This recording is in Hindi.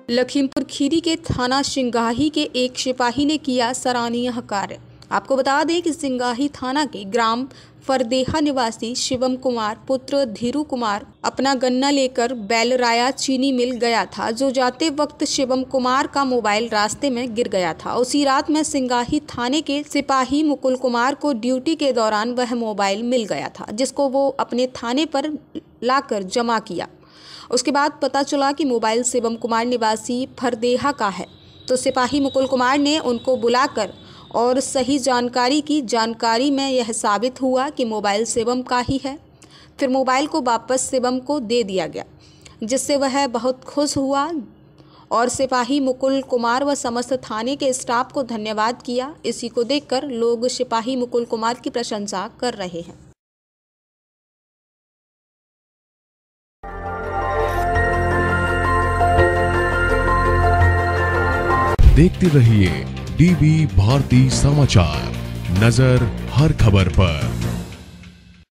लखीमपुर खीरी के थाना सिंगाही के एक सिपाही ने किया सराहनीय कार्य। आपको बता दें कि सिंगाही थाना के ग्राम फरदेहा निवासी शिवम कुमार पुत्र धीरू कुमार अपना गन्ना लेकर बैलराया चीनी मिल गया था, जो जाते वक्त शिवम कुमार का मोबाइल रास्ते में गिर गया था। उसी रात में सिंगाही थाने के सिपाही मुकुल कुमार को ड्यूटी के दौरान वह मोबाइल मिल गया था, जिसको वो अपने थाने पर लाकर जमा किया। उसके बाद पता चला कि मोबाइल शिवम कुमार निवासी फरदेहा का है, तो सिपाही मुकुल कुमार ने उनको बुलाकर और सही जानकारी की। जानकारी में यह साबित हुआ कि मोबाइल शिवम का ही है। फिर मोबाइल को वापस शिवम को दे दिया गया, जिससे वह बहुत खुश हुआ और सिपाही मुकुल कुमार व समस्त थाने के स्टाफ को धन्यवाद किया। इसी को देखकर लोग सिपाही मुकुल कुमार की प्रशंसा कर रहे हैं। देखते रहिए डीबी भारती समाचार, नजर हर खबर पर।